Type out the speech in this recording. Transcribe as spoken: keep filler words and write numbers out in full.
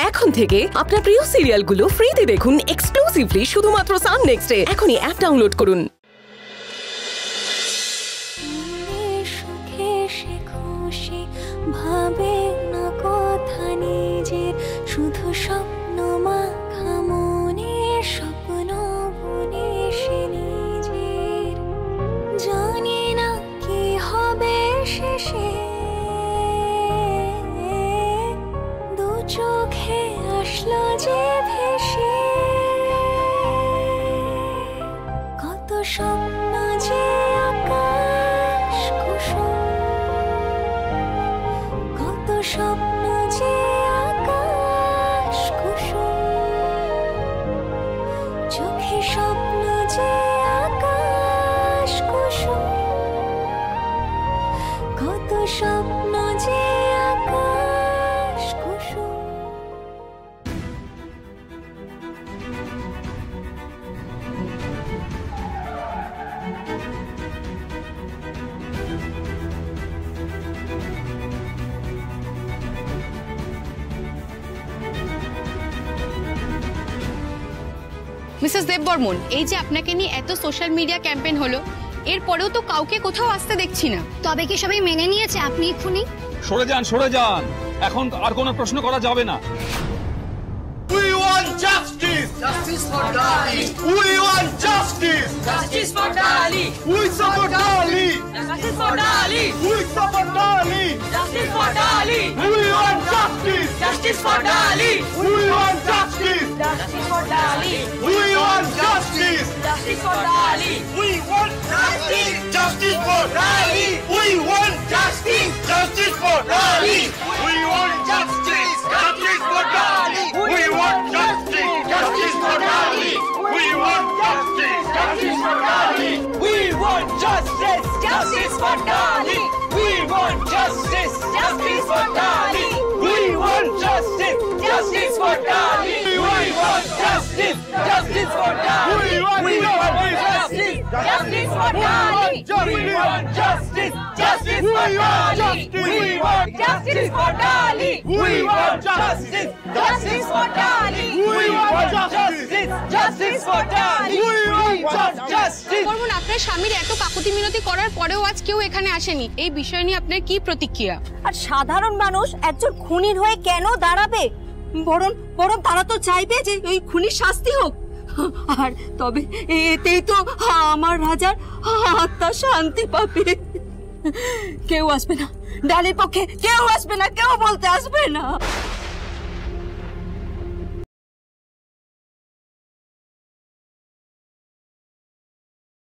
এখন থেকে আপনার প্রিয় সিরিয়ালগুলো ফ্রিতে দেখুন এক্সক্লুসিভলি শুধুমাত্র সান নেক্সটে। এখনই অ্যাপ ডাউনলোড করুন। ভাবে না কথা নিজের, শুধু স্বপ্ন মাখা মনে, স্বপ্ন বুনে সে নিজের। জানি না কি হবে শেষে, দু চোখে আসলো যে ভেসে, কত স্বপ্ন যে আকাশ কুসুম, কত স্বপ্ন যে আকাশ কুসুম, চোখে স্বপ্ন যে আকাশ কুসুম, কত স্বপ্ন যে আকাশ কুসুম। মিসেস দেববর্মন, এই যে আপনাকে নিয়ে এত সোশ্যাল মিডিয়া ক্যাম্পেইন হলো, এরপরেও তো কাউকে কোথাও আসতে দেখছি না। তবে কি সবাই মেনে নিয়েছে আপনি খুনি? সরে যান, সরে যান, এখন আর কোনো প্রশ্ন করা যাবে না। We want justice! Justice for Dali! We want justice! Justice for Dali! We support Dali! Justice for Dali! We support Dali! Justice for Dali! We want justice! Justice for Dali! We want justice! Justice for Dali! We want justice! Justice for Dali! We want justice! Justice for Dali! We want justice! Justice for Dali! We want justice! Justice for Dali! We want justice! Justice for Dali! We want justice! Justice for Dali! We want justice! Justice for Dali! We want justice! Justice for Dali! We want justice! Justice for Dali! We want justice! Justice for Dali! We want justice! Justice for Dali! We want justice! Justice for Dali! We want justice for Dali! We want justice! Justice for Dali! We want justice! Justice for Dali! We want justice! Barman, আপনার স্বামীর এত কাকুতি মিনতি করার পরেও আজ কেউ এখানে আসেনি। এই বিষয় নিয়ে আপনার কি প্রতিক্রিয়া? আর সাধারণ মানুষ একজন খুনির হয়ে কেন দাঁড়াবে? বরং বরং তারা তো চাইবে যে ওই খুনির শাস্তি হোক। আর তবে এতেই তো আমার রাজার আত্মা শান্তি পাবে। কেউ আসবে না, ডালির পক্ষে কেউ আসবে না, কেউ বলতে আসবে না।